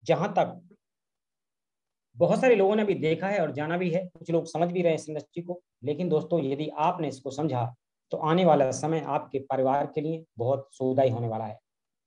जहां तक बहुत सारे लोगों ने भी देखा है और जाना भी है, कुछ लोग समझ भी रहे हैं इस इंडस्ट्री को। लेकिन दोस्तों, यदि आपने इसको समझा तो आने वाला समय आपके परिवार के लिए बहुत सुखदायी होने वाला है।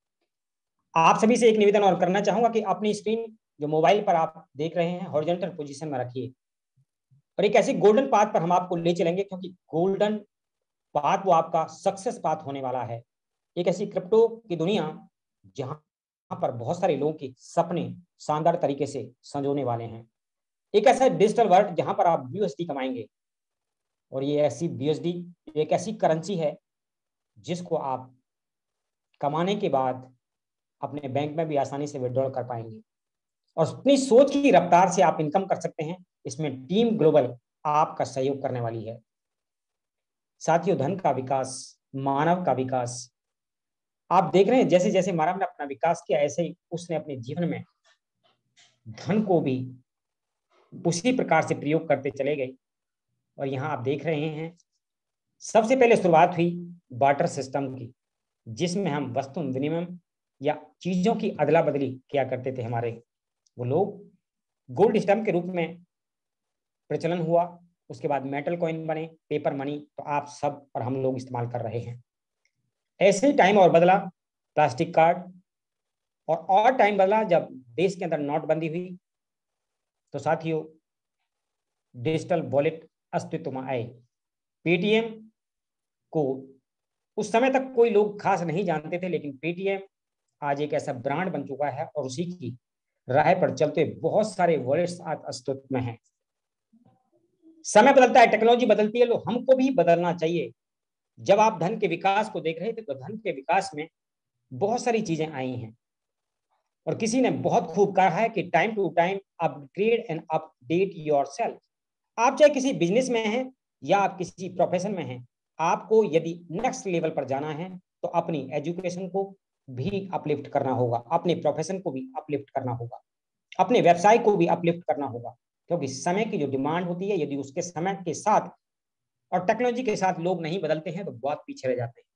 आप सभी से एक निवेदन और करना चाहूंगा कि अपनी स्क्रीन जो मोबाइल पर आप देख रहे हैं हॉरिजॉन्टल पोजीशन में रखिए, और एक ऐसी गोल्डन पाथ पर हम आपको ले चलेंगे, क्योंकि गोल्डन पाथ वो आपका सक्सेस पाथ होने वाला है। एक ऐसी क्रिप्टो की दुनिया जहां पर बहुत सारे लोगों के सपने शानदार तरीके से संजोने वाले हैं। एक ऐसा डिजिटल वर्ल्ड जहां पर आप यूएसडी कमाएंगे, और ये ऐसी यूएसडी एक ऐसी करेंसी है जिसको आप कमाने के बाद अपने बैंक में भी आसानी से विड्रॉल कर पाएंगे, और अपनी सोच की रफ्तार से आप इनकम कर सकते हैं। इसमें टीम ग्लोबल आपका सहयोग करने वाली है। साथियों, धन का विकास, मानव का विकास, आप देख रहे हैं जैसे जैसे मानव ने अपना विकास किया, ऐसे ही उसने अपने जीवन में धन को भी उसी प्रकार से प्रयोग करते चले गए। और यहाँ आप देख रहे हैं सबसे पहले शुरुआत हुई बार्टर सिस्टम की, जिसमें हम वस्तु विनिमय या चीजों की अदला बदली किया करते थे। हमारे वो लोग गोल्ड स्टैम्प के रूप में प्रचलन हुआ, उसके बाद मेटल कॉइन बने, पेपर मनी, तो आप सब और हम लोग इस्तेमाल कर रहे हैं। ऐसे ही टाइम और बदला, प्लास्टिक कार्ड, और टाइम बदला जब देश के अंदर नोटबंदी हुई। तो साथियों, डिजिटल वॉलेट अस्तित्व में आए। पेटीएम को उस समय तक कोई लोग खास नहीं जानते थे, लेकिन पेटीएम आज एक ऐसा ब्रांड बन चुका है, और उसी की राह पर चलते बहुत सारे वॉलेट्स आज अस्तित्व में हैं। समय बदलता है, टेक्नोलॉजी बदलती है, तो हमको भी बदलना चाहिए। जब आप धन के विकास को देख रहे थे, तो धन के विकास में बहुत सारी चीजें आई हैं, और किसी ने बहुत खूब कहा है कि time to time upgrade and update yourself. आप चाहे किसी बिजनेस में हैं या आप किसी प्रोफेशन में हैं, आपको यदि नेक्स्ट लेवल पर जाना है तो अपनी एजुकेशन को भी अपलिफ्ट करना होगा, अपने प्रोफेशन को भी अपलिफ्ट करना होगा, अपने व्यवसाय को भी अपलिफ्ट करना होगा। क्योंकि समय की जो डिमांड होती है, यदि उसके समय के साथ और टेक्नोलॉजी के साथ लोग नहीं बदलते हैं तो बहुत पीछे रह जाते हैं।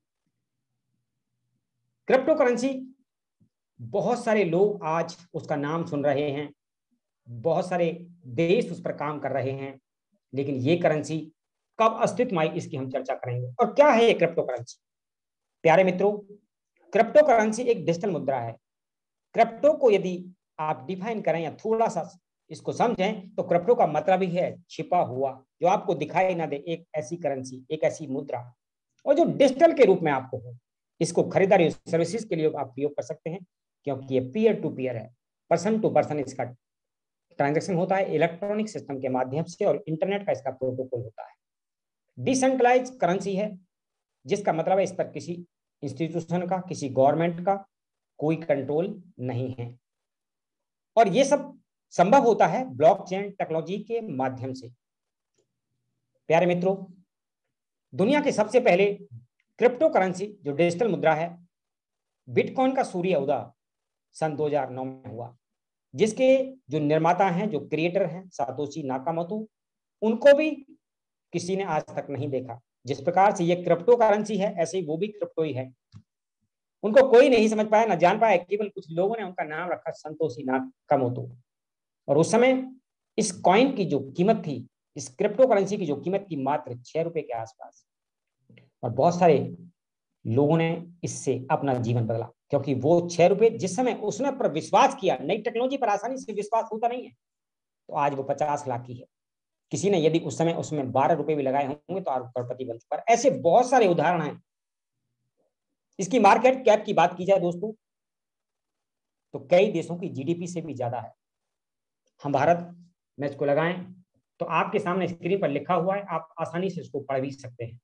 क्रिप्टो करेंसी, बहुत सारे लोग आज उसका नाम सुन रहे हैं, बहुत सारे देश उस पर काम कर रहे हैं, लेकिन ये करेंसी कब अस्तित्व में आई इसकी हम चर्चा करेंगे। और क्या है ये क्रिप्टो करेंसी? प्यारे मित्रों, क्रिप्टो करेंसी एक डिजिटल मुद्रा है। क्रिप्टो को यदि आप डिफाइन करें या थोड़ा सा इसको समझें, तो क्रिप्टो का मतलब ही है छिपा हुआ, जो आपको दिखाई ना दे, एक ऐसी करेंसी, एक ऐसी मुद्रा, और जो डिजिटल के रूप में आपको हो। इसको खरीदारी सर्विसेज के लिए आप प्रयोग कर सकते हैं, क्योंकि ये पीयर टू पीयर है, पर्सन टू पर्सन इसका ट्रांजैक्शन होता है इलेक्ट्रॉनिक सिस्टम के माध्यम से, और इंटरनेट का इसका प्रोटोकॉल होता है। डिसेंट्रलाइज करेंसी है, जिसका मतलब है इस पर किसी इंस्टीट्यूशन का, किसी गवर्नमेंट का कोई कंट्रोल नहीं है, और ये सब संभव होता है ब्लॉकचेन टेक्नोलॉजी के माध्यम से। प्यारे मित्रों, दुनिया के सबसे पहले क्रिप्टो करेंसी जो डिजिटल मुद्रा है, बिटकॉइन का सूर्य उदय सन 2009 में हुआ, जिसके जो निर्माता हैं, जो क्रिएटर हैं, सातोशी नाकामोतो, उनको भी किसी ने आज तक नहीं देखा। जिस प्रकार से ये क्रिप्टो करेंसी है, ऐसे ही वो भी क्रिप्टो ही है। उनको कोई नहीं समझ पाया, ना जान पाया, केवल कुछ लोगों ने उनका नाम रखा संतोषी नाकामोतो। और उस समय इस कॉइन की जो कीमत थी, इस क्रिप्टो करेंसी की जो कीमत थी, मात्र 6 रुपए के आसपास। और बहुत सारे लोगों ने इससे अपना जीवन बदला, क्योंकि वो 6 रुपए जिस समय उसने पर विश्वास किया, नई टेक्नोलॉजी पर आसानी से विश्वास होता नहीं है, तो आज वो 50 लाख की है। किसी ने यदि उस समय उसमें 12 रुपए भी लगाए होंगे तो आज करोड़पति बन चुका है। ऐसे बहुत सारे उदाहरण हैं। इसकी मार्केट कैप की बात की जाए दोस्तों, तो कई देशों की जीडीपी से भी ज्यादा है। हम भारत में इसको लगाएं तो आपके सामने स्क्रीन पर लिखा हुआ है, आप आसानी से इसको पढ़ भी सकते हैं।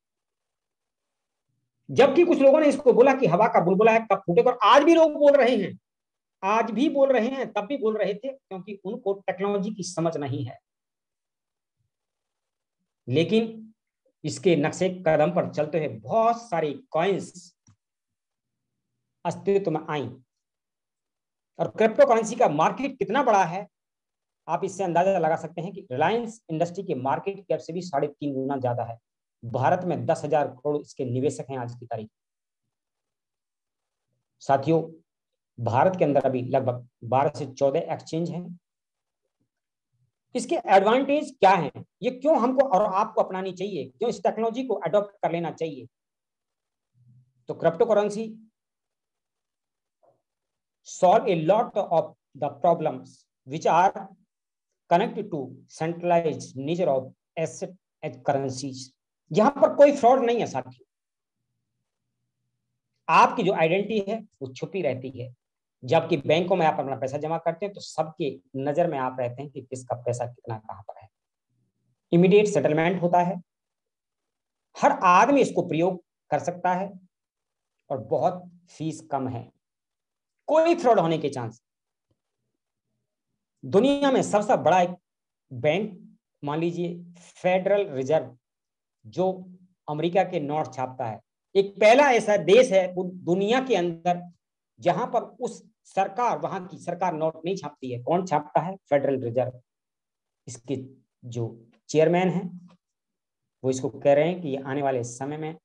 जबकि कुछ लोगों ने इसको बोला कि हवा का बुलबुला है, कब फूटेगा, और आज भी लोग बोल रहे हैं, आज भी बोल रहे हैं, तब भी बोल रहे थे, क्योंकि उनको टेक्नोलॉजी की समझ नहीं है। लेकिन इसके नक्शे कदम पर चलते हुए बहुत सारी कॉइन्स अस्तित्व में आई, और क्रिप्टो करेंसी का मार्केट कितना बड़ा है, आप इससे अंदाजा लगा सकते हैं कि रिलायंस इंडस्ट्री के मार्केट कैप से भी 3.5 गुना ज्यादा है। भारत में 10,000 करोड़ इसके निवेशक हैं आज की तारीख। साथियों, भारत के अंदर अभी लगभग 12 से 14 एक्सचेंज हैं। इसके एडवांटेज क्या हैं, ये क्यों हमको और आपको अपनानी चाहिए, क्यों इस टेक्नोलॉजी को अडॉप्ट कर लेना चाहिए। तो cryptocurrency solve a lot of the problems which are connected to centralized nature of asset as currencies। यहां पर कोई फ्रॉड नहीं है साथियों, आपकी जो आइडेंटिटी है वो छुपी रहती है। जबकि बैंकों में आप अपना पैसा जमा करते हैं तो सबके नजर में आप रहते हैं कि किसका पैसा कितना कहां पर है। इमीडिएट सेटलमेंट होता है, हर आदमी इसको प्रयोग कर सकता है और बहुत फीस कम है, कोई फ्रॉड होने के चांस। दुनिया में सबसे बड़ा एक बैंक मान लीजिए फेडरल रिजर्व, जो अमेरिका के नोट छापता है, एक पहला ऐसा देश है दुनिया के अंदर जहां पर उस सरकार, वहां की सरकार नोट नहीं छापती है। कौन छापता है? Federal Reserve. इसके जो चेयरमैन है वो इसको कह रहे हैं कि आने वाले समय में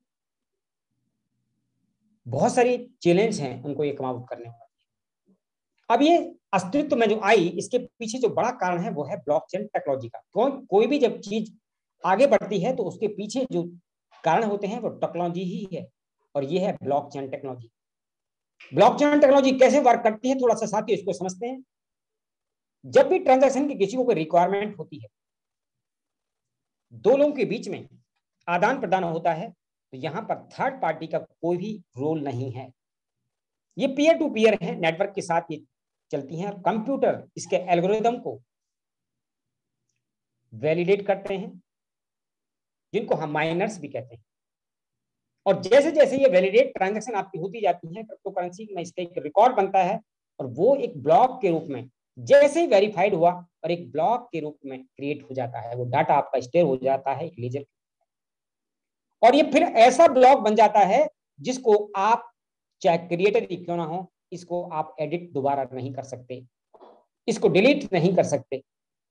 बहुत सारी चैलेंज हैं उनको ये कम आउट करने वाली। अब ये अस्तित्व में जो आई, इसके पीछे जो बड़ा कारण है वो है ब्लॉकचेन टेक्नोलॉजी का। कोई भी जब चीज आगे बढ़ती है तो उसके पीछे जो कारण होते हैं वो टेक्नोलॉजी ही है, और ये है ब्लॉकचेन टेक्नोलॉजी। ब्लॉकचेन टेक्नोलॉजी कैसे वर्क करती है थोड़ा सा साथियों इसको समझते हैं। जब भी ट्रांजैक्शन की किसी को कोई रिक्वायरमेंट होती है, दो लोगों के बीच में आदान प्रदान होता है, तो यहां पर थर्ड पार्टी का कोई भी रोल नहीं है। ये पीयर टू पीयर है, नेटवर्क के साथ ये चलती हैं। कंप्यूटर इसके एल्गोरिदम को वैलिडेट करते हैं, जिनको हम माइनर्स भी कहते हैं। और जैसे जैसे ये वैलिडेट ट्रांजैक्शन आपकी होती जाती है क्रिप्टो करेंसी में, इसका एक रिकॉर्ड बनता है और वो एक ब्लॉक के रूप में जैसे ही वेरीफाइड हुआ और एक ब्लॉक के रूप में क्रिएट हो जाता है, वो डाटा आपका स्टोर हो जाता है एक लेजर, और ये फिर ऐसा ब्लॉक बन जाता है जिसको आप चाहे क्रिएटर ही क्यों ना हो, इसको आप एडिट दोबारा नहीं कर सकते, इसको डिलीट नहीं कर सकते।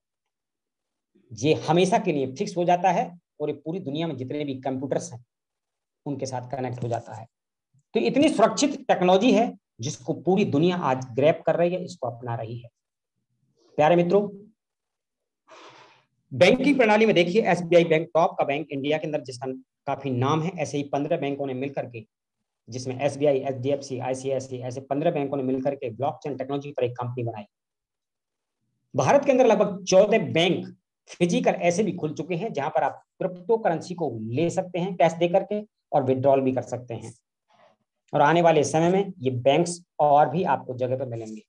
ये हमेशा के लिए फिक्स हो जाता है और ये पूरी दुनिया में जितने भी कंप्यूटर्स हैं उनके साथ कनेक्ट हो जाता है। तो इतनी सुरक्षित टेक्नोलॉजी है जिसको पूरी दुनिया आज ग्रैब कर रही है, इसको अपना रही है। प्यारे मित्रों, बैंकिंग प्रणाली में देखिए एसबीआई बैंक टॉप का बैंक इंडिया के अंदर, जिसका काफी नाम है। ऐसे ही 15 बैंकों ने मिलकर के, जिसमें एसबीआई, एचडीएफसी, आईसीआईसी, ऐसे 15 बैंकों ने मिलकर के ब्लॉकचेन टेक्नोलॉजी पर एक कंपनी बनाई। भारत के अंदर लगभग 14 बैंक फिजिकल ऐसे भी खुल चुके हैं जहां पर आप क्रिप्टो करेंसी को ले सकते हैं कैश दे करके और विड्रॉल भी कर सकते हैं। और आने वाले समय में ये बैंक्स और भी आपको जगह पर मिलेंगे।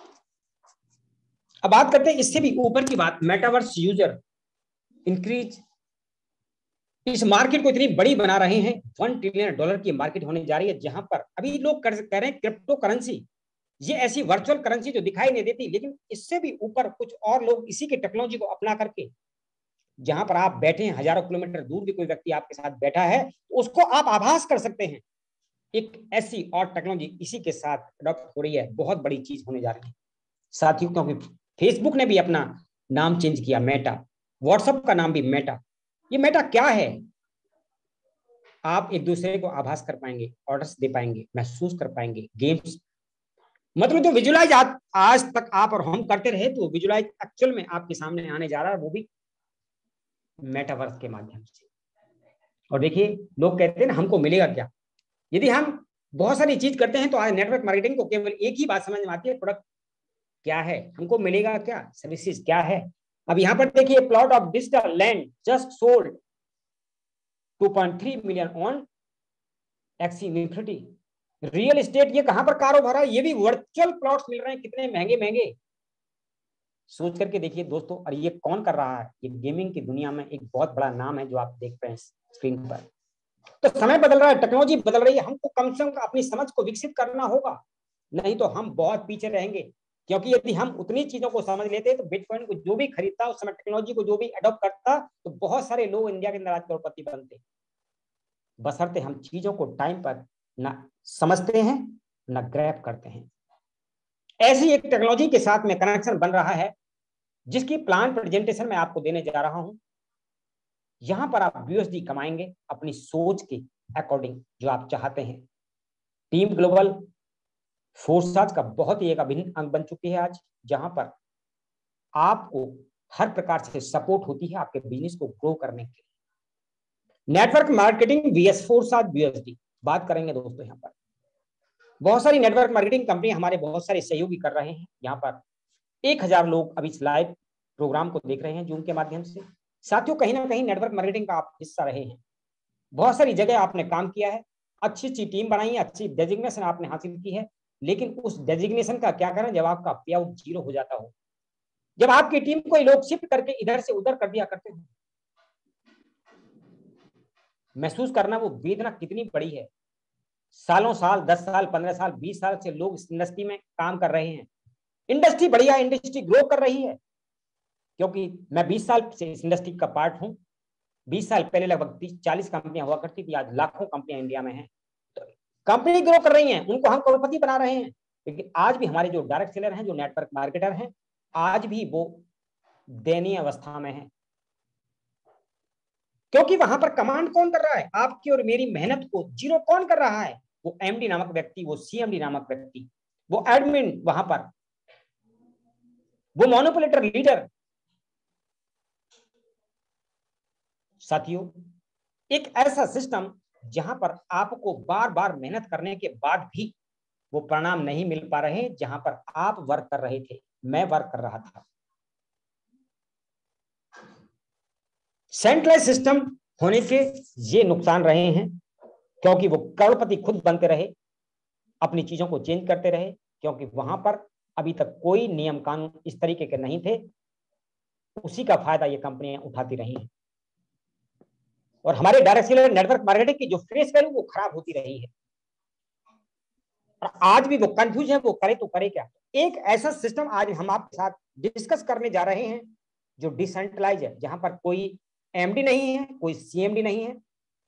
अब बात करते हैं इससे भी ऊपर की बात, मेटावर्स यूजर इंक्रीज। इस मार्केट को इतनी बड़ी बना रहे हैं, $1 ट्रिलियन की मार्केट होने जा रही है, जहां पर अभी लोग कह रहे हैं क्रिप्टो करेंसी ये ऐसी वर्चुअल करेंसी जो दिखाई नहीं देती, लेकिन इससे भी ऊपर कुछ और लोग इसी की टेक्नोलॉजी को अपना करके, जहां पर आप बैठे हैं, हजारों किलोमीटर दूर भी कोई व्यक्ति आपके साथ बैठा है, तो उसको आप आभास कर सकते हैं। एक ऐसी और टेक्नोलॉजी इसी के साथ अडॉप्ट हो रही है, बहुत बड़ी चीज होने जा रही है साथियों। क्योंकि फेसबुक ने भी अपना नाम चेंज किया, मेटा। व्हाट्सएप का नाम भी मेटा। ये मेटा क्या है? आप एक दूसरे को आभास कर पाएंगे, ऑर्डर्स दे पाएंगे, महसूस कर पाएंगे, गेम्स, मतलब जो विजुलाइज आज तक आप और हम करते रहे, तो विजुलाइज एक्चुअल में आपके सामने आने जा रहा है, वो भी मेटावर्स के माध्यम से। और देखिए लोग कहते हैं ना हमको मिलेगा क्या। यदि हम बहुत सारी चीज करते हैं तो आज नेटवर्क मार्केटिंग को केवल एक ही बात समझ में आती है, प्रोडक्ट क्या है, हमको मिलेगा क्या, सर्विसेज क्या है। अब यहां पर देखिए, plot of digital land just sold 2.3 million on Axie. Real estate ये कहां पर कारोबार है, ये भी वर्चुअल प्लॉट्स मिल रहे हैं, कितने महंगे महंगे, सोच करके देखिए दोस्तों। और ये कौन कर रहा है? ये गेमिंग की दुनिया में एक बहुत बड़ा नाम है जो आप देख रहे हैं स्क्रीन पर। तो समय बदल रहा है, टेक्नोलॉजी बदल रही है, हमको कम से कम अपनी समझ को विकसित करना होगा, नहीं तो हम बहुत पीछे रहेंगे। क्योंकि यदि हम उतनी चीजों को समझ लेते तो बिटकॉइन को जो भी खरीदता, उस समय टेक्नोलॉजी को जो भी अडॉप्ट करता, तो बहुत सारे लोग इंडिया के अंदर आज करोड़पति बनते। बशर्ते हम चीजों को टाइम पर ना समझते हैं, ना ग्रैब करते हैं। ऐसी एक टेक्नोलॉजी के साथ में कनेक्शन बन रहा है, जिसकी प्लान प्रेजेंटेशन में आपको देने जा रहा हूं। यहां पर आप यूएसडी कमाएंगे अपनी सोच के अकॉर्डिंग, जो आप चाहते हैं। टीम ग्लोबल फोर्साज का बहुत ही एक अभिन्न अंग बन चुकी है आज, जहां पर आपको हर प्रकार से सपोर्ट होती है आपके बिजनेस को ग्रो करने के लिए। नेटवर्क मार्केटिंग वीएस फोर्साज वीएसडी बात करेंगे दोस्तों। यहाँ पर बहुत सारी नेटवर्क मार्केटिंग कंपनी हमारे बहुत सारे सहयोगी कर रहे हैं। यहाँ पर 1000 लोग अभी लाइव प्रोग्राम को देख रहे हैं जूम के माध्यम से। साथियों, कहीं ना कहीं नेटवर्क मार्केटिंग का आप हिस्सा रहे हैं, बहुत सारी जगह आपने काम किया है, अच्छी अच्छी टीम बनाई है, अच्छी डेजिग्नेशन आपने हासिल की है, लेकिन उस डेजिग्नेशन का क्या करें जब आपका पे आउट 0 हो जाता हो, जब आपकी टीम को लोग शिफ्ट करके इधर से उधर कर दिया करते हैं। महसूस करना वो वेदना कितनी बड़ी है। सालों साल, 10 साल, 15 साल, 20 साल से लोग इस इंडस्ट्री में काम कर रहे हैं। इंडस्ट्री बढ़िया, इंडस्ट्री ग्रो कर रही है, क्योंकि मैं 20 साल से इस इंडस्ट्री का पार्ट हूं। 20 साल पहले लगभग 30-40 कंपनियां हुआ करती थी, आज लाखों कंपनियां इंडिया में हैं। तो कंपनी ग्रो कर रही हैं, उनको हम करोड़पति बना रहे हैं, लेकिन आज भी हमारे जो डायरेक्ट सेलर हैं, जो नेटवर्क मार्केटर हैं, आज भी वो दयनीय अवस्था में है। क्योंकि वहां पर कमांड कौन कर रहा है? आपकी और मेरी मेहनत को जीरो कौन कर रहा है? वो एमडी नामक व्यक्ति, वो सीएमडी नामक व्यक्ति, वो एडमिन वहां पर, वो मोनोपोलेटर लीडर। साथियों, एक ऐसा सिस्टम जहां पर आपको बार बार मेहनत करने के बाद भी वो परिणाम नहीं मिल पा रहे, जहां पर आप वर्क कर रहे थे, मैं वर्क कर रहा था। सेंट्रलाइज सिस्टम होने के ये नुकसान रहे हैं, क्योंकि वो करोड़पति खुद बनते रहे, अपनी चीजों को चेंज करते रहे, क्योंकि वहां पर अभी तक कोई नियम कानून इस तरीके के नहीं थे। उसी का फायदा ये कंपनियां उठाती रही हैं, और हमारे डायरेक्ट सेलर नेटवर्क मार्केटिंग की जो फेस वैल्यू वो खराब होती रही है, और आज भी वो कंफ्यूज है, वो करे तो करे क्या। एक ऐसा सिस्टम आज हम आपके साथ डिस्कस करने जा रहे हैं जो डिसेंट्रलाइज है, जहां पर कोई एमडी नहीं है, कोई सीएमडी नहीं है,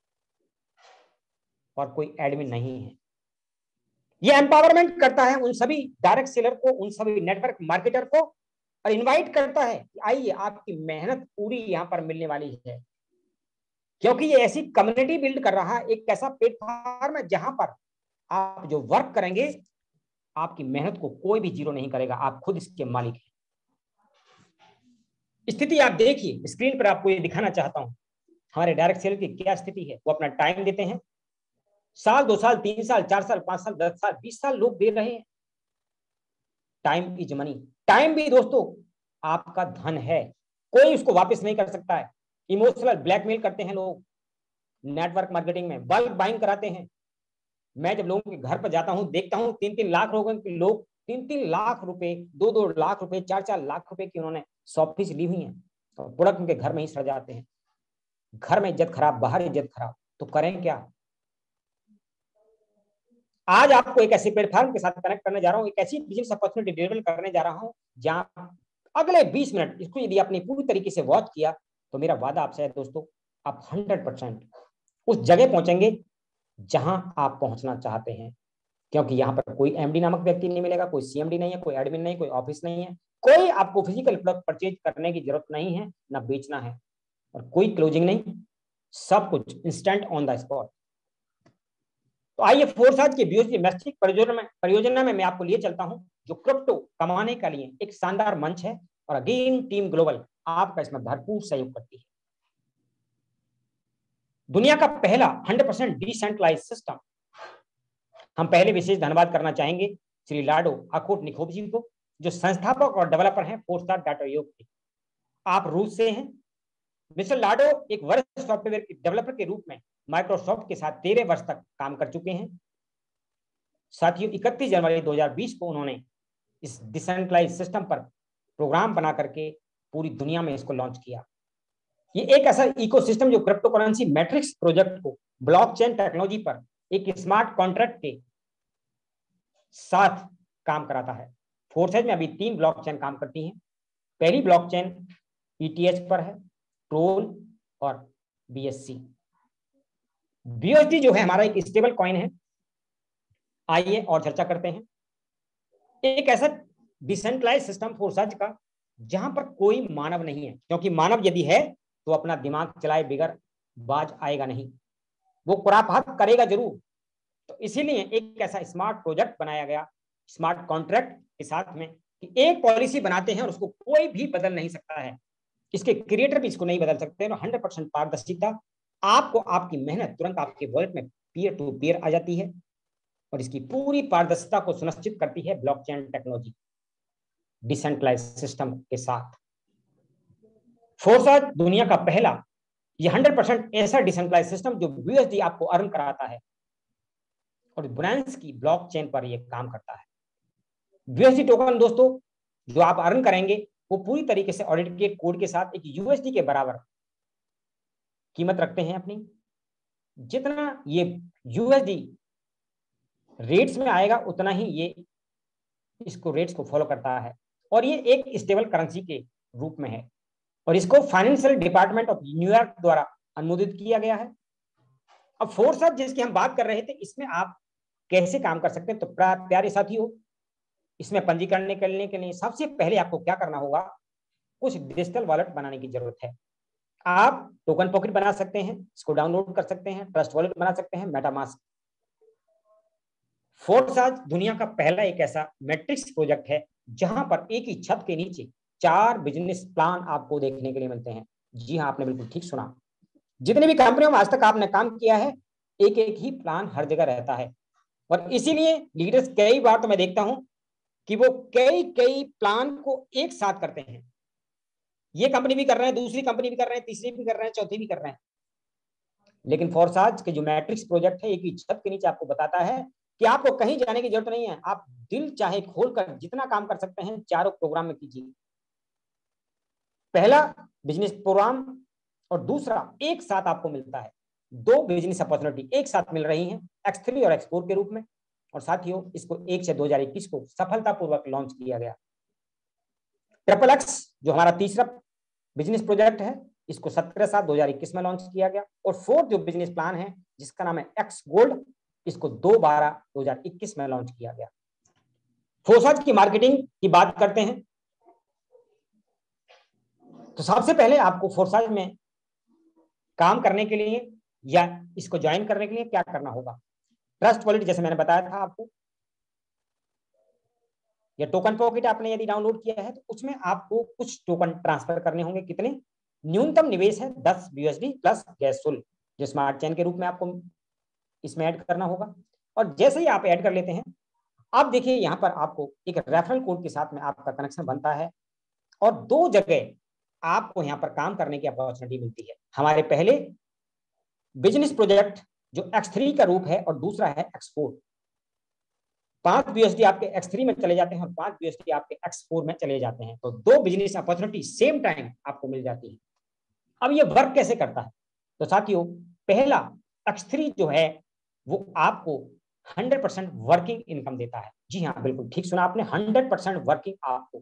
और कोई एडमिन नहीं है। ये एम्पावरमेंट करता है उन सभी डायरेक्ट सेलर को, उन सभी नेटवर्क मार्केटर को, और इनवाइट करता है कि आइए, आपकी मेहनत पूरी यहां पर मिलने वाली है। क्योंकि ये ऐसी कम्युनिटी बिल्ड कर रहा है, एक ऐसा प्लेटफॉर्म है जहां पर आप जो वर्क करेंगे, आपकी मेहनत को कोई भी जीरो नहीं करेगा, आप खुद इसके मालिक हैं। स्थिति आप देखिए, स्क्रीन पर आपको ये दिखाना चाहता हूं हमारे डायरेक्ट सेलर की क्या स्थिति है। वो अपना टाइम देते हैं, साल, 2 साल, 3 साल, 4 साल, 5 साल, 10 साल, 20 साल लोग दे रहे हैं। Time is money. टाइम भी दोस्तों आपका धन है, कोई उसको वापस नहीं कर सकता है। इमोशनल ब्लैकमेल करते हैं लोग नेटवर्क मार्केटिंग में, बल्क बाइंग कराते हैं। मैं जब लोगों के घर पर जाता हूं, देखता हूं 3-3 लाख लोग 3-3 लाख रुपए, 2-2 लाख रुपए, 4-4 लाख रुपए की उन्होंने शॉपीज ली हुई है, और प्रोडक्ट उनके घर में ही सड़ जाते हैं। घर में इज्जत खराब, बाहर इज्जत खराब, तो करें क्या? आज आपको एक ऐसे प्लेटफॉर्म के साथ कनेक्ट करने जा रहा हूं, एक ऐसी बिजनेस अपॉर्चुनिटी डिलीवर करने जा रहा हूं जहां अगले 20 मिनट इसको यदि आपने पूरी तरीके से वॉच किया, तो मेरा वादा आपसे है दोस्तों, आप 100% उस जगह पहुंचेंगे जहां आप पहुंचना चाहते हैं। क्योंकि यहाँ पर कोई एमडी नामक व्यक्ति नहीं मिलेगा, कोई सीएमडी नहीं है, कोई एडमिन नहीं, कोई ऑफिस नहीं है, कोई आपको फिजिकल प्रोडक्ट परचेज करने की जरूरत नहीं है, ना बेचना है, और कोई क्लोजिंग नहीं, सब कुछ इंस्टेंट ऑन द स्पॉट। तो आइए फोर्साज के बीओसी मैस्टिक परियोजना में मैं आपको लिए चलता हूं, जो क्रिप्टो कमाने के लिए एक शानदार मंच है, और अगेन टीम ग्लोबल आपका इसमें भरपूर सहयोग करती है। दुनिया का पहला 100% डिसेंट्रलाइज सिस्टम। हम पहले विशेष धन्यवाद करना चाहेंगे श्री लाडो अकोट निकोप जी को, जो संस्थापक और डेवलपर हैं फोर्साज.io के। आप रूस से हैं। मिस्टर लाडो एक वरिष्ठ सॉफ्टवेयर डेवलपर के रूप में माइक्रोसॉफ्ट के साथ 13 वर्ष तक काम कर चुके हैं। साथियों, 31 जनवरी 2020 को उन्होंने इस डिसेंट्रलाइज सिस्टम पर प्रोग्राम बना करके पूरी दुनिया में इसको लॉन्च किया। ये एक ऐसा इकोसिस्टम जो क्रिप्टो करेंसी मैट्रिक्स प्रोजेक्ट को ब्लॉकचेन टेक्नोलॉजी पर एक स्मार्ट कॉन्ट्रैक्ट के साथ काम कराता है। फोर्सेज में अभी 3 ब्लॉकचेन काम करती हैं। पहली ब्लॉकचेन ETH पर है, ट्रोन और BSC। BUSD जो है हमारा एक स्टेबल कॉइन है। आइए और चर्चा करते हैं। एक ऐसा डिसेंट्रलाइज सिस्टम फोर्सेज का जहां पर कोई मानव नहीं है, क्योंकि मानव यदि है तो अपना दिमाग चलाए बिगर बाज आएगा नहीं, वो खुराफात करेगा जरूर। तो इसीलिए एक ऐसा स्मार्ट प्रोजेक्ट बनाया गया स्मार्ट कॉन्ट्रैक्ट के साथ में कि एक पॉलिसी बनाते हैं और उसको कोई भी बदल नहीं सकता है, इसके क्रिएटर भी इसको नहीं बदल सकते। 100% पारदर्शिता, आपको आपकी मेहनत तुरंत आपके वॉलेट में पीयर टू पीयर आ जाती है और इसकी पूरी पारदर्शिता को सुनिश्चित करती है ब्लॉकचेन टेक्नोलॉजी डिसेंट्रलाइज सिस्टम के साथ। फोर्साज दुनिया का पहला ये 100% ऐसा डिसेंट्रलाइज सिस्टम जो यूएसडी आपको अर्न कराता है और बुनांस की ब्लॉकचेन पर यह काम करता है। यूएसडी टोकन दोस्तों जो आप अर्न करेंगे वो पूरी तरीके से ऑडिटेड कोड के साथ एक यूएसडी के बराबर कीमत रखते हैं अपनी। जितना ये यूएसडी रेट्स में आएगा उतना ही ये इसको रेट्स को फॉलो करता है और ये एक स्टेबल करेंसी के रूप में है और इसको फाइनेंशियल डिपार्टमेंट ऑफ न्यूयॉर्क द्वारा अनुमोदित किया गया है। अब फोर्साज जिसकी हम बात कर रहे थे, इसमें आप कैसे काम कर सकते हैं? तो प्यारे साथियों, इसमें पंजीकरण करने के लिए सबसे पहले आपको क्या करना होगा, कुछ डिजिटल वॉलेट बनाने की जरूरत है। आप टोकन पॉकेट बना सकते हैं, इसको डाउनलोड कर सकते हैं, ट्रस्ट वॉलेट बना सकते हैं, मेटामास्क। फोर्साज दुनिया का पहला एक ऐसा मैट्रिक्स प्रोजेक्ट है जहां पर एक ही छत के नीचे 4 बिजनेस प्लान आपको देखने के लिए मिलते हैं। जी हाँ, आपने बिल्कुल ठीक सुना। जितनी भी कंपनियों में आज तक आपने काम किया है, एक एक ही प्लान हर जगह रहता है और इसीलिए लीडर्स कई बार तो मैं देखता हूं कि वो कई कई प्लान को एक साथ करते हैं। ये कंपनी भी कर रहे हैं, दूसरी कंपनी भी कर रहे हैं, तीसरी भी कर रहे हैं, चौथी भी कर रहे हैं। लेकिन फोर्साज के जो मैट्रिक्स प्रोजेक्ट है, एक ही छत के नीचे आपको बताता है कि आपको कहीं जाने की जरूरत नहीं है। आप दिल चाहे खोलकर जितना काम कर सकते हैं चारों प्रोग्राम में कीजिए। पहला बिजनेस प्रोग्राम और दूसरा एक साथ आपको मिलता है। 2 बिजनेस अपॉर्चुनिटी एक साथ मिल रही हैं, X3 और X4 के रूप में। और साथियों, इसको 1 से 2021 को सफलतापूर्वक लॉन्च किया गया। XXX जो हमारा तीसरा बिजनेस प्रोजेक्ट है, इसको 17/7/2021 में लॉन्च किया गया। और 4th जो बिजनेस प्लान है जिसका नाम है X गोल्ड, इसको 2/12/2021 में लॉन्च किया गया। फोर्साज की मार्केटिंग की बात करते हैं तो सबसे पहले आपको फोर्साज में काम करने के लिए या इसको ज्वाइन करने के लिए क्या करना होगा। ट्रस्ट वॉलेट जैसे मैंने बताया था आपको, या टोकन पॉकेट आपने यदि डाउनलोड किया है तो उसमें आपको कुछ टोकन ट्रांसफर करने होंगे। कितने? न्यूनतम निवेश है 10 USD प्लस गैस शुल्क, जो स्मार्ट चेन के रूप में आपको इसमें ऐड करना होगा। और जैसे ही आप ऐड कर लेते हैं, अब देखिए यहाँ पर आपको एक रेफरल कोड के साथ में आपका कनेक्शन बनता है और 2 जगह आपको यहाँ पर काम करने की अपॉर्चुनिटी मिलती है। हमारे पहले बिजनेस प्रोजेक्ट जो X3 का रूप है और दूसरा है X4। 5 USD आपके X3 में चले जाते हैं और 5 USD आपके X4 में चले जाते हैं। तो 2 बिजनेस अपॉर्चुनिटी सेम टाइम आपको मिल जाती है। अब ये वर्क कैसे करता है? तो साथियों, पहला X3 जो है वो आपको 100% वर्किंग इनकम देता है। जी हाँ, बिल्कुल ठीक सुना आपने, 100% वर्किंग आपको।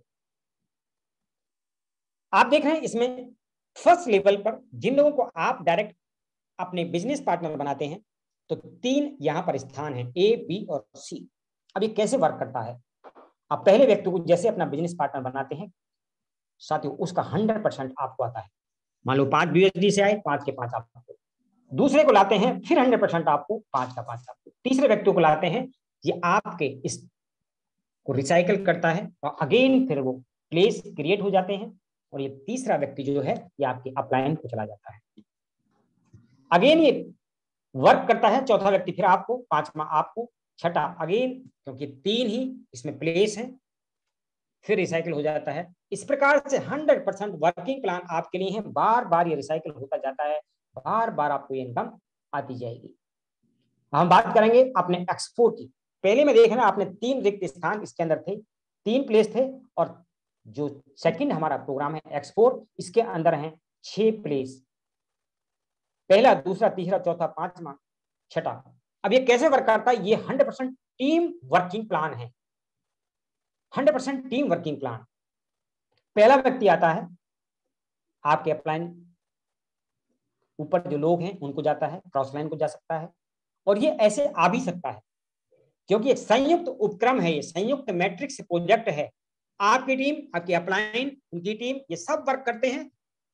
आप देख रहे हैं इसमें फर्स्ट लेवल पर जिन लोगों को आप डायरेक्ट अपने बिजनेस पार्टनर बनाते हैं तो 3 यहां पर स्थान है, A, B और C। अब ये कैसे वर्क करता है? आप पहले व्यक्ति को जैसे अपना बिजनेस पार्टनर बनाते हैं साथियों, उसका 100% आपको आता है। मान लो 5 USD से आए, 5 के 5 आपको। दूसरे को लाते हैं, फिर 100% आपको, 5 का 5 आपको। तीसरे व्यक्ति को लाते हैं, ये आपके इस को रिसाइकल करता है और अगेन फिर वो प्लेस क्रिएट हो जाते हैं और ये तीसरा व्यक्ति जो है ये आपके अपलाइन को चला जाता है। अगेन ये वर्क करता है, चौथा व्यक्ति फिर आपको, 5वां आपको, छठा अगेन, क्योंकि 3 ही इसमें प्लेस है, फिर रिसाइकिल हो जाता है। इस प्रकार से 100% वर्किंग प्लान आपके लिए है। बार बार ये रिसाइकिल होता जाता है, बार बार आपको ये इनकम आती जाएगी। हम बात करेंगे अपने X4 की। पहले में देखना आपने 3 रिक्त स्थान इसके अंदर थे, 3 प्लेस थे और जो सेकंड हमारा प्रोग्राम है X4, इसके अंदर हैं 6 प्लेस, पहला, दूसरा, तीसरा, चौथा, 5वां, छठा। अब ये कैसे वर्क करता है? ये 100% टीम वर्किंग प्लान है, 100% टीम वर्किंग प्लान। पहला व्यक्ति आता है, आपके अपलाइन ऊपर जो लोग हैं उनको जाता है, क्रॉस लाइन को जा सकता है और ये ऐसे आ भी सकता है क्योंकि एक संयुक्त उपक्रम है, ये संयुक्त मैट्रिक्स प्रोजेक्ट है। आपकी टीम, आपकी अपलाइन, उनकी टीम, ये सब वर्क करते हैं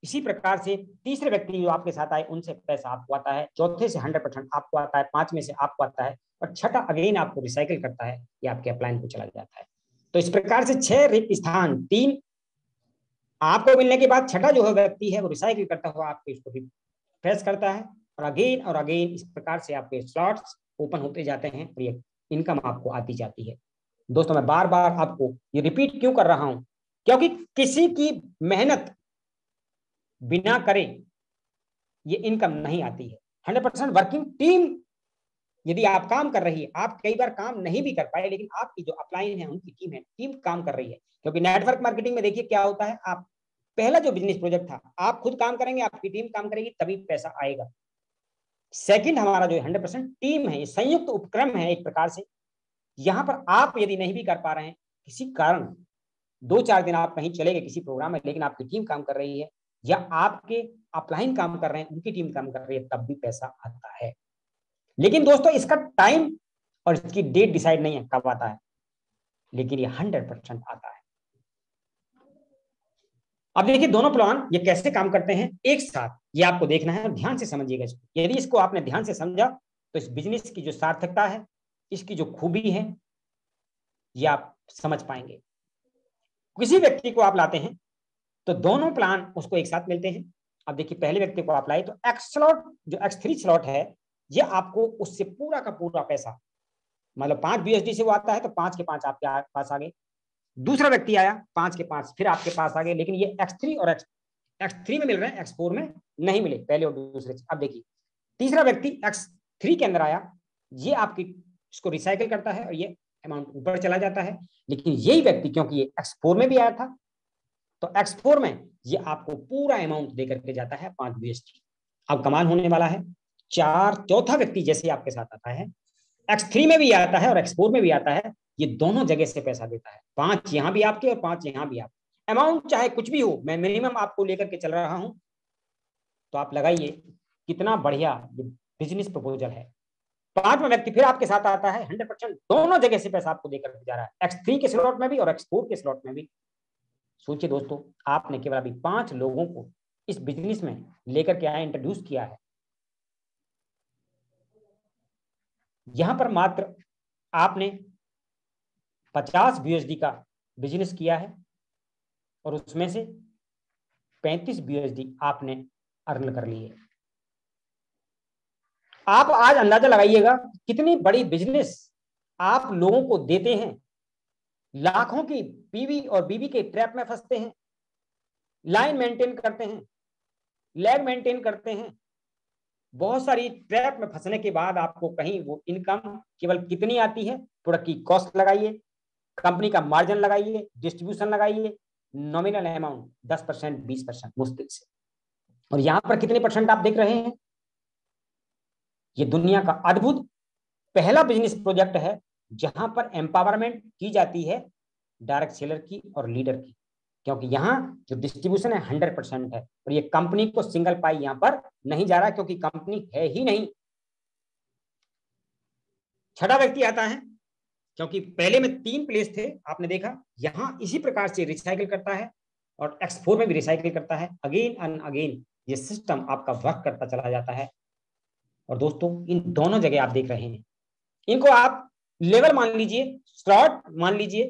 इसी प्रकार से तीसरे व्यक्ति जो आपके साथ आए उनसे पैसा आपको आता है, चौथे से 100% आपको आता है, 5 में से आपको आता है, और छठा अगेन आपको रिसाइकिल करता है, ये आपके अपलाइन को चला जाता है। तो इस प्रकार से 6 रिक्त स्थान 3 आपको मिलने के बाद छठा जो है व्यक्ति है वो रिसाइकिल करता हुआ आपको इसको रिफ्रेश करता है, और अगेन इस प्रकार से आपके स्लॉट्स ओपन होते जाते हैं और ये इनकम आपको आती जाती है। दोस्तों मैं बार बार आपको ये रिपीट क्यों कर रहा हूं, क्योंकि किसी की मेहनत बिना करे ये इनकम नहीं आती है। 100% वर्किंग टीम यदि आप काम कर रही है, आप कई बार काम नहीं भी कर पाए, लेकिन आपकी जो अपलाइन है उनकी टीम है, टीम काम कर रही है। क्योंकि नेटवर्क मार्केटिंग में देखिए क्या होता है, आप पहला जो बिजनेस प्रोजेक्ट था आप खुद काम करेंगे, आपकी टीम काम करेगी, तभी पैसा आएगा। सेकंड हमारा जो 100% टीम है, ये संयुक्त उपक्रम है एक प्रकार से। यहां पर आप यदि नहीं भी कर पा रहे हैं किसी कारण, 2-4 दिन आप कहीं चले गए किसी प्रोग्राम में, लेकिन आपकी टीम काम कर रही है या आपके अपलाइन काम कर रहे हैं, उनकी टीम काम कर रही है, तब भी पैसा आता है। लेकिन दोस्तों इसका टाइम और इसकी डेट डिसाइड नहीं है कब आता है, लेकिन ये 100% आता है। अब देखिए दोनों प्लान ये कैसे काम करते हैं एक साथ, ये आपको देखना है और ध्यान से समझिएगा इसको। यदि इसको आपने ध्यान से समझा तो इस बिजनेस की जो सार्थकता है, इसकी जो खूबी है, ये आप समझ पाएंगे। किसी व्यक्ति को आप लाते हैं तो दोनों प्लान उसको एक साथ मिलते हैं। अब देखिए पहले व्यक्ति को आप लाए तो एक्स स्लॉट जो X3 स्लॉट है, ये आपको उससे पूरा का पूरा पैसा, मतलब 5 BSD से वो आता है तो 5 के 5 आपके पास आ गए। दूसरा व्यक्ति आया 5 के 5 फिर आपके पास आ गए, लेकिन ये X3 और X3 में मिल रहे हैं, X4 में नहीं मिले, पहले और दूसरे। अब देखिए तीसरा व्यक्ति X3 के अंदर आया, ये आपकी इसको रिसाइकिल करता है और ये अमाउंट ऊपर चला जाता है। लेकिन यही व्यक्ति क्योंकि ये X4 में भी आया था, तो X4 में ये आपको पूरा अमाउंट देकर के जाता है 5 BSD। अब कमाल होने वाला है, चौथा व्यक्ति जैसे आपके साथ आता है, X3 में भी आता है और X4 में भी आता है, ये दोनों जगह से पैसा देता है। 5 यहां भी आपके और 5 यहां भी आपके। अमाउंट चाहे कुछ भी हो, मैं मिनिमम आपको लेकर के चल रहा हूं, तो आप लगाइए कितना बढ़िया बिजनेस प्रपोजल है। 5वां व्यक्ति फिर आपके साथ आता है, 100% दोनों जगह से पैसा आपको देकर के जा रहा है, X3 के स्लॉट में भी और X4 के स्लॉट में भी। सोचिए दोस्तों, आपने केवल अभी 5 लोगों को इस बिजनेस में लेकर के आया, इंट्रोड्यूस किया है। यहां पर मात्र आपने 50 BSD का बिजनेस किया है और उसमें से 35 BSD आपने अर्न कर लिए। आप आज अंदाजा लगाइएगा कितनी बड़ी बिजनेस आप लोगों को देते हैं। लाखों की पीवी और बीवी के ट्रैप में फंसते हैं, लाइन मेंटेन करते हैं, लैग मेंटेन करते हैं, बहुत सारी ट्रैप में फंसने के बाद आपको कहीं वो इनकम केवल कितनी आती है, प्रोडक्ट की कॉस्ट लगाइए, कंपनी का मार्जिन लगाइए, डिस्ट्रीब्यूशन लगाइए, नॉमिनल अमाउंट 10% 20% मुश्किल से। और यहां पर कितने परसेंट आप देख रहे हैं। ये दुनिया का अद्भुत पहला बिजनेस प्रोजेक्ट है जहां पर एम्पावरमेंट की जाती है डायरेक्ट सेलर की और लीडर की, क्योंकि यहां जो डिस्ट्रीब्यूशन है 100% है और ये कंपनी को सिंगल पाई यहां पर नहीं जा रहा क्योंकि कंपनी है ही नहीं। छठा व्यक्ति आता है, क्योंकि पहले में 3 प्लेस थे, आपने देखा यहां इसी प्रकार से रिसाइकिल करता है और X4 में भी रिसाइकिल करता है। अगेन एंड अगेन ये सिस्टम आपका वर्क करता चला जाता है। और दोस्तों इन दोनों जगह आप देख रहे हैं, इनको आप लेवल मान लीजिए, स्लॉट मान लीजिए,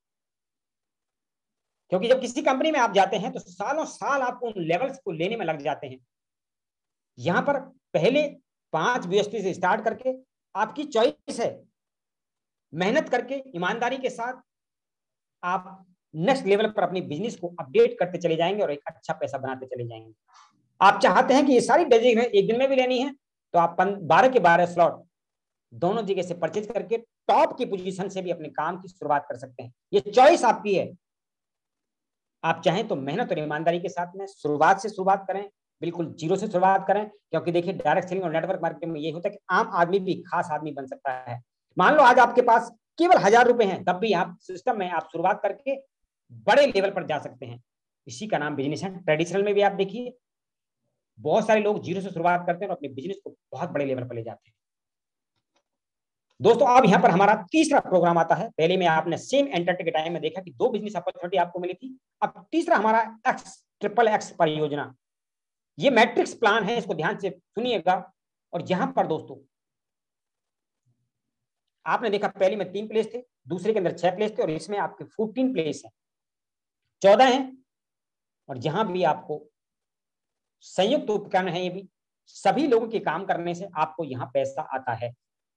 क्योंकि जब किसी कंपनी में आप जाते हैं तो सालों साल आपको उन लेवल्स को लेने में लग जाते हैं। यहां पर पहले 5 BSD से स्टार्ट करके आपकी चॉइस है, मेहनत करके ईमानदारी के साथ आप नेक्स्ट लेवल पर अपनी बिजनेस को अपडेट करते चले जाएंगे और एक अच्छा पैसा बनाते चले जाएंगे। आप चाहते हैं कि ये सारी डिजीज एक दिन में भी लेनी है, तो आप 12 के 12 स्लॉट दोनों जगह से परचेज करके टॉप की पोजीशन से भी अपने काम की शुरुआत कर सकते हैं। ये चॉइस आपकी है। आप चाहें तो मेहनत और ईमानदारी के साथ में शुरुआत से शुरुआत करें, बिल्कुल जीरो से शुरुआत करें, क्योंकि देखिए डायरेक्ट सेलिंग और नेटवर्क मार्केटिंग में ये होता है कि आम आदमी भी खास आदमी बन सकता है। मान लो आज आपके पास केवल 1000 रुपए हैं, तब भी आप सिस्टम में आप शुरुआत करके बड़े लेवल पर जा सकते हैं। इसी का नाम बिजनेस है। ट्रेडिशनल में भी आप देखिए बहुत सारे लोग जीरो से शुरुआत करते हैं और अपने बिजनेस को बहुत बड़े लेवल पर ले जाते हैं। दोस्तों अब यहां पर हमारा तीसरा प्रोग्राम आता है। पहले में आपने सेम एंटरटेक के टाइम में देखा कि 2 बिजनेस अपॉर्चुनिटी आपको मिली थी। अब तीसरा हमारा XXX परियोजना, ये मैट्रिक्स प्लान है, इसको ध्यान से सुनिएगा। और यहां पर दोस्तों आपने देखा पहले में 3 प्लेस थे, दूसरे के अंदर 6 प्लेस थे, और इसमें आपके 14 प्लेस हैं, 14 हैं। और जहां भी आपको संयुक्त उपकरण है, ये भी सभी लोगों के काम करने से आपको यहां पैसा आता है।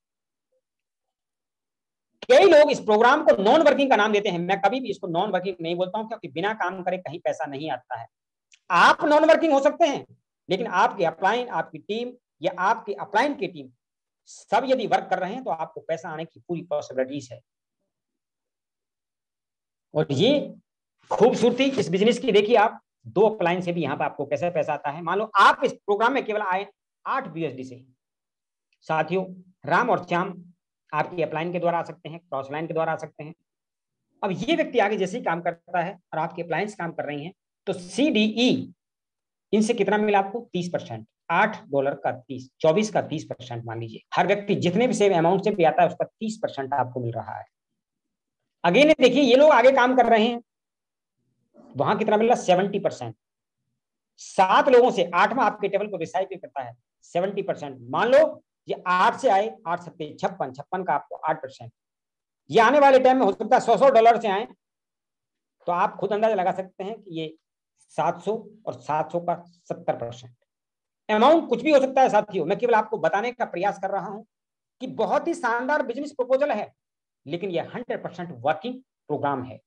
कई लोग इस प्रोग्राम को नॉन वर्किंग का नाम देते हैं, मैं कभी भी इसको नॉन वर्किंग नहीं बोलता हूं, क्योंकि बिना काम करे कहीं पैसा नहीं आता है। आप नॉन वर्किंग हो सकते हैं, लेकिन आपके अपलाइन, आपकी टीम या आपकी अपलाइन की टीम सब यदि वर्क कर रहे हैं तो आपको पैसा आने की पूरी पॉसिबिलिटीज है। और ये खूबसूरती इस बिजनेस की देखिए आप, 2 अपलाइन से भी यहाँ पे आपको कैसे पैसा आता है। मान लो आप इस प्रोग्राम में केवल आए 8 BUSD से, साथियों राम और श्याम आपकी अपलाइन के द्वारा आ सकते हैं, क्रॉस लाइन के द्वारा आ सकते हैं। अब ये व्यक्ति आगे जैसे ही काम करता है और आपकी अप्लायंस काम कर रही हैं, तो CDE इनसे कितना मिला आपको? 30%, $8 का 30, 24 का 30% मान लीजिए। हर व्यक्ति जितने भी सेम अमाउंट से भी आता है उसका 30% आपको मिल रहा है। अगेन देखिए ये लोग आगे काम कर रहे हैं, वहां कितना मिल रहा? 70%। 7 लोगों से 8वां आपके टेबल को रिसाइकिल करता है, 70%। मान लो ये 8 से आए, 8 सत्ते 56, 56 का आपको 8%। ये आने वाले टाइम में हो सकता है $100 से आए, तो आप खुद अंदाजा लगा सकते हैं कि ये 700 और 700 का 70%। अमाउंट कुछ भी हो सकता है साथियों, मैं केवल आपको बताने का प्रयास कर रहा हूं कि बहुत ही शानदार बिजनेस प्रपोजल है, लेकिन यह 100% वर्किंग प्रोग्राम है।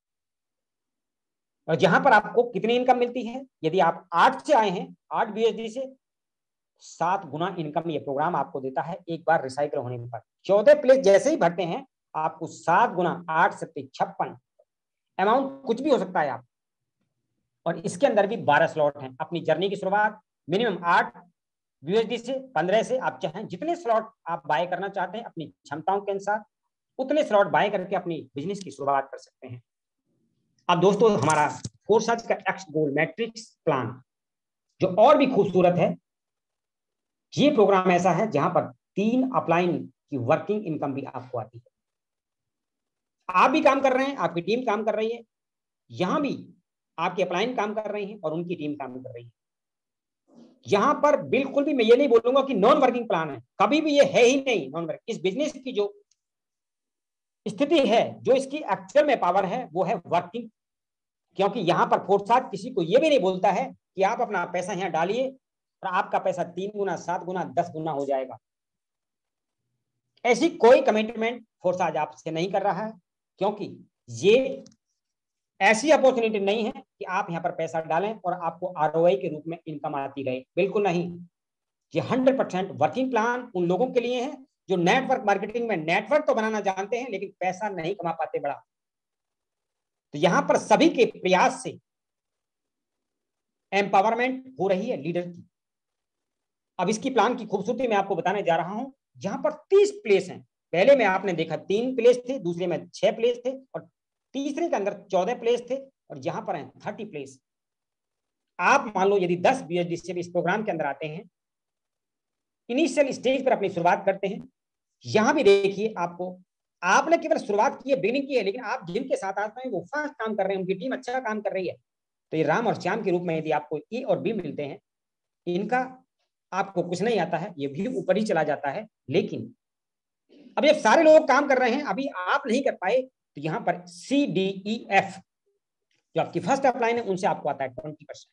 और जहां पर आपको कितनी इनकम मिलती है, यदि आप 8 से आए हैं, 8 BUSD से, 7 गुना इनकम ये प्रोग्राम आपको देता है एक बार रिसाइकिल होने पर। 14 प्लेस जैसे ही भरते हैं आपको 7 गुना 8 सत्ते 56, अमाउंट कुछ भी हो सकता है आप। और इसके अंदर भी 12 स्लॉट हैं। अपनी जर्नी की शुरुआत मिनिमम 8 BUSD से, 15 से, आप चाहें जितने स्लॉट आप बाय करना चाहते हैं अपनी क्षमताओं के अनुसार उतने स्लॉट बाय करके अपनी बिजनेस की शुरुआत कर सकते हैं। अब दोस्तों हमारा फोरसाज का एक्स गोल मैट्रिक्स प्लान जो और भी खूबसूरत है, ये प्रोग्राम ऐसा है जहां पर 3 अपलाइन की वर्किंग इनकम भी आपको आती है। आप भी काम कर रहे हैं, आपकी टीम काम कर रही है, यहां भी आपकी अपलाइन काम कर रही है और उनकी टीम काम कर रही है। यहां पर बिल्कुल भी मैं ये नहीं बोलूंगा कि नॉन वर्किंग प्लान है, कभी भी ये है ही नहीं नॉन वर्किंग। इस बिजनेस की जो स्थिति है, जो इसकी एक्चुअल में पावर है, वो है वर्किंग। क्योंकि यहां पर फोरसाज किसी को ये भी नहीं बोलता है कि आप अपना पैसा यहां डालिए और आपका पैसा 3 गुना, 7 गुना, 10 गुना हो जाएगा। ऐसी कोई कमिटमेंट फोरसाज आपसे नहीं कर रहा है, क्योंकि ये ऐसी अपॉर्चुनिटी नहीं है कि आप यहां पर पैसा डालें और आपको ROI के रूप में इनकम आती रहे, बिल्कुल नहीं। ये 100% वर्किंग प्लान उन लोगों के लिए है जो नेटवर्क मार्केटिंग में नेटवर्क तो बनाना जानते हैं लेकिन पैसा नहीं कमा पाते बड़ा। तो यहां पर सभी के प्रयास से एम्पावरमेंट हो रही है लीडर की। अब इसकी प्लान की खूबसूरती मैं आपको बताने जा रहा हूं। जहां पर 30 प्लेस हैं, पहले में आपने देखा 3 प्लेस थे, दूसरे में 6 प्लेस थे और तीसरे के अंदर 14 प्लेस थे और यहां पर हैं 30 प्लेस। आप मान लो यदि 10 BUSD से भी इस प्रोग्राम के अंदर आते हैं, इनिशियल स्टेज पर अपनी शुरुआत करते हैं, यहां भी देखिए आपको, आपने केवल शुरुआत की है, बिगिनिंग की है, लेकिन आप जिनके साथ आते हैं वो फास्ट काम कर रहे हैं, उनकी टीम अच्छा काम कर रही है। तो ये राम और श्याम के रूप में यदि आपको E और B मिलते हैं, इनका आपको कुछ नहीं आता है, ये भी ऊपर ही चला जाता है। लेकिन अब ये सारे लोग काम कर रहे हैं, अभी आप नहीं कर पाए, तो यहां पर CDEF जो आपकी फर्स्ट अपलाइन है उनसे आपको आता है 20%।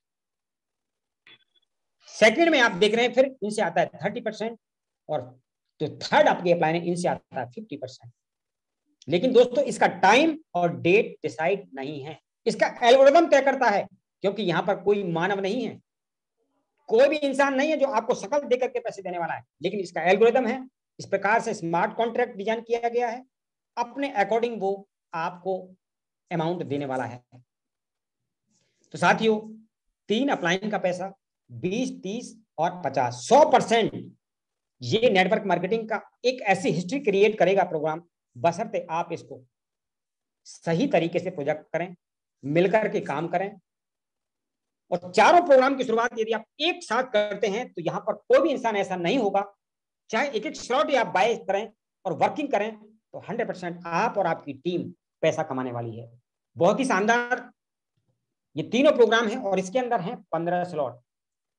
सेकंड में आप देख रहे हैं फिर इनसे आता है 30% और जो थर्ड आपकी अपलाइन है इनसे आता है 50%। लेकिन दोस्तों इसका टाइम और डेट डिसाइड नहीं है, इसका एल्गोरिथम तय करता है, क्योंकि यहां पर कोई मानव नहीं है, कोई भी इंसान नहीं है जो आपको शकल देकर के पैसे देने वाला है, लेकिन इसका एल्गोरिथम है। इस प्रकार से स्मार्ट कॉन्ट्रैक्ट डिजाइन किया गया है, अपने अकॉर्डिंग वो आपको अमाउंट देने वाला है। तो साथियों 3 अपलाइन का पैसा 20, 30 और 50, 100% ये नेटवर्क मार्केटिंग का एक ऐसी हिस्ट्री क्रिएट करेगा प्रोग्राम, बशर्ते आप इसको सही तरीके से प्रोजेक्ट करें, मिलकर के काम करें। और चारों प्रोग्राम की शुरुआत यदि आप एक साथ करते हैं तो यहां पर कोई भी इंसान ऐसा नहीं होगा, चाहे एक एक स्लॉट आप बाय करें और वर्किंग करें, तो 100% आप और आपकी टीम पैसा कमाने वाली है। बहुत ही शानदार ये तीनों प्रोग्राम हैं और इसके अंदर हैं 15 स्लॉट।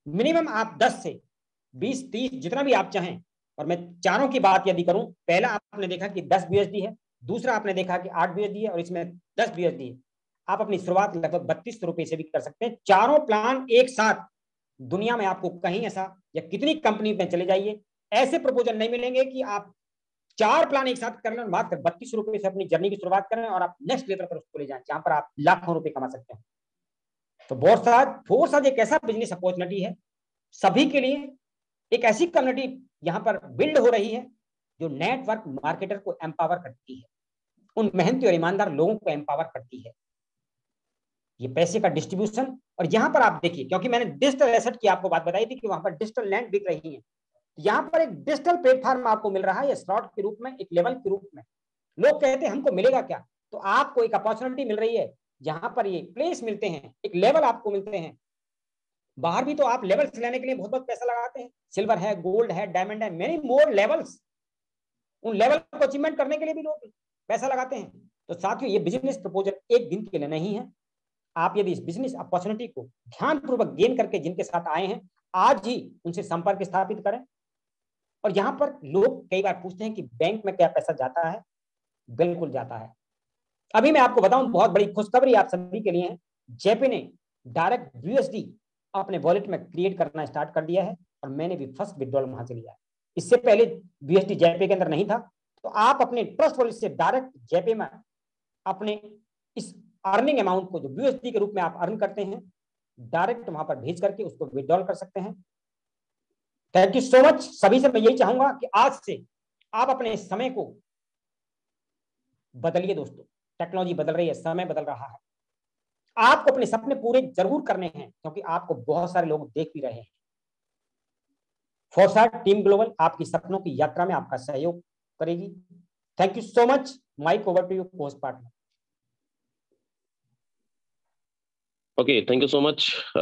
मिनिमम आप 10 से 20, 30 जितना भी आप चाहें। और मैं चारों की बात यदि करूं, पहला आपने देखा कि 10 BUSD है, दूसरा आपने देखा कि 8 BUSD है, और इसमें 10 BUSD है। आप अपनी शुरुआत लगभग 3200 रुपए से भी कर सकते हैं। चारों प्लान एक साथ दुनिया में आपको कहीं ऐसा, या कितनी कंपनी में चले जाइए, ऐसे प्रपोजल नहीं मिलेंगे कि आप 4 प्लान एक साथ कर लें और मात्र 3200 रुपए से अपनी जर्नी की शुरुआत करें और आप नेक्स्ट लेवल पर उसको ले जाएं, जहां पर आप लाखों रुपए कमा सकते हैं। तो फोर्स एक ऐसा बिजनेस अपॉर्चुनिटी है सभी के लिए। एक ऐसी कम्युनिटी यहां पर बिल्ड हो रही है जो नेटवर्क मार्केटर को एम्पावर करती है, उन मेहनती और ईमानदार लोगों को एम्पावर करती है। ये पैसे का डिस्ट्रीब्यूशन, और यहां पर आप देखिए, क्योंकि मैंने डिजिटल एसेट की आपको बात बताई थी कि वहां पर डिजिटल लैंड बिक रही है, यहां पर एक डिजिटल प्लेटफॉर्म आपको मिल रहा है, या स्लॉट के रूप में, एक लेवल के रूप में। लोग कहते हैं हमको मिलेगा क्या, तो आपको एक अपॉर्चुनिटी मिल रही है जहां पर ये प्लेस मिलते हैं, एक लेवल आपको मिलते हैं। बाहर भी तो आप लेवल्स लेने के लिए बहुत बहुत पैसा लगाते हैं, सिल्वर है, गोल्ड है, डायमंड है, मेनी मोर लेवल्स। उन लेवल को अचीवमेंट करने के लिए भी लोग पैसा लगाते हैं। तो साथियों, ये बिजनेस प्रपोजल एक दिन के लिए नहीं है। आप यदि इस बिजनेस अपॉर्चुनिटी को ध्यानपूर्वक गेन करके जिनके साथ आए हैं, आज ही उनसे संपर्क स्थापित करें। और यहां पर लोग कई बार पूछते हैं कि बैंक में क्या पैसा जाता है? बिल्कुल जाता है। अभी मैं आपको बताऊं, बहुत बड़ी खुशखबरी आप सभी के लिए है। जेपी ने डायरेक्ट BUSD अपने वॉलेट में क्रिएट करना स्टार्ट कर दिया है, और मैंने भी फर्स्ट विड्रॉल वहां से लिया है। इससे पहले BUSD जेपी के अंदर नहीं था। तो आप अपने ट्रस्ट वॉलेट से डायरेक्ट जेपी में अपने इस अर्निंग अमाउंट को, जो BUSD के रूप में आप अर्न करते हैं, डायरेक्ट वहां पर भेज करके उसको विड्रॉल कर सकते हैं। Thank you so much. सभी से मैं यही चाहूंगा कि आज से आप अपने समय को बदलिए दोस्तों। टेक्नोलॉजी बदल रही है, समय बदल रहा है। आपको अपने सपने पूरे जरूर करने हैं, क्योंकि आपको बहुत सारे लोग देख भी रहे हैं। फोरसाइट टीम ग्लोबल आपकी सपनों की यात्रा में आपका सहयोग करेगी। Thank you so much. Mic over to you post partner. Okay, thank you so much.